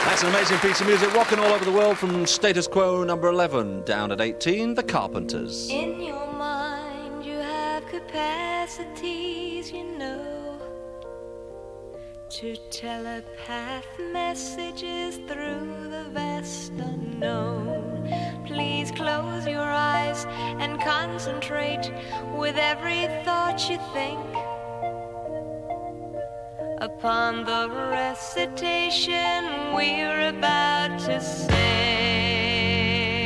That's an amazing piece of music, rocking all over the world from Status Quo number 11 down at 18, The Carpenters. In your mind you have capacities, you know, to telepath messages through the vast unknown. Please close your eyes and concentrate with every thought you think upon the recitation we're about to say.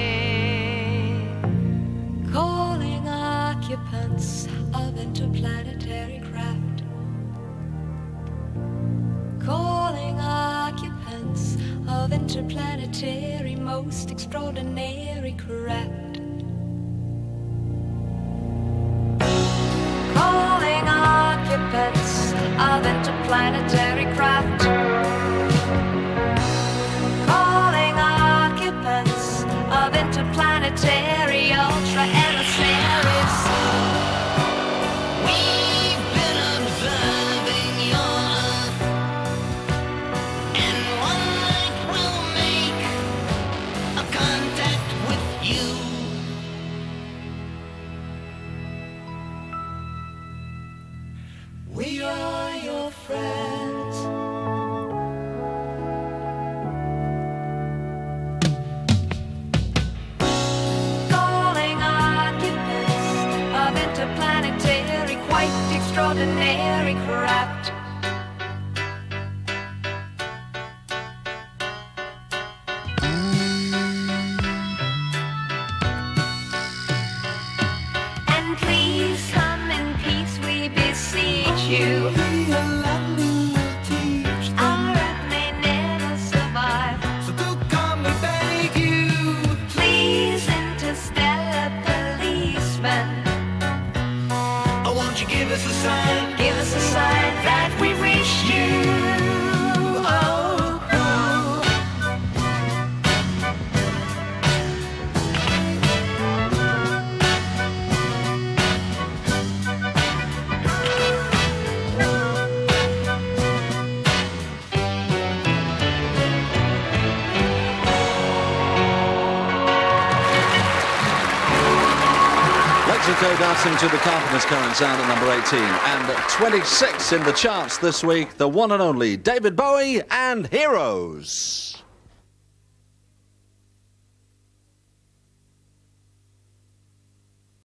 Calling occupants of interplanetary craft. Calling occupants of interplanetary most extraordinary craft. Calling occupants of interplanetary craft. Calling occupants of interplanetary ultra emissaries. We've been observing your Earth, and one night we'll make a contact with you. We are your friends. Calling occupants of interplanetary, quite extraordinary craft. And please come in peace, we beseech you. Our Earth may never survive. So do come and beg you. Please, interstellar policeman, Oh, won't you give us a sign? give us a sign that we reached you. Oh, oh. Lexington dancing to The Carpenters' current sound at number 18. And 26 in the charts this week, the one and only David Bowie and Heroes.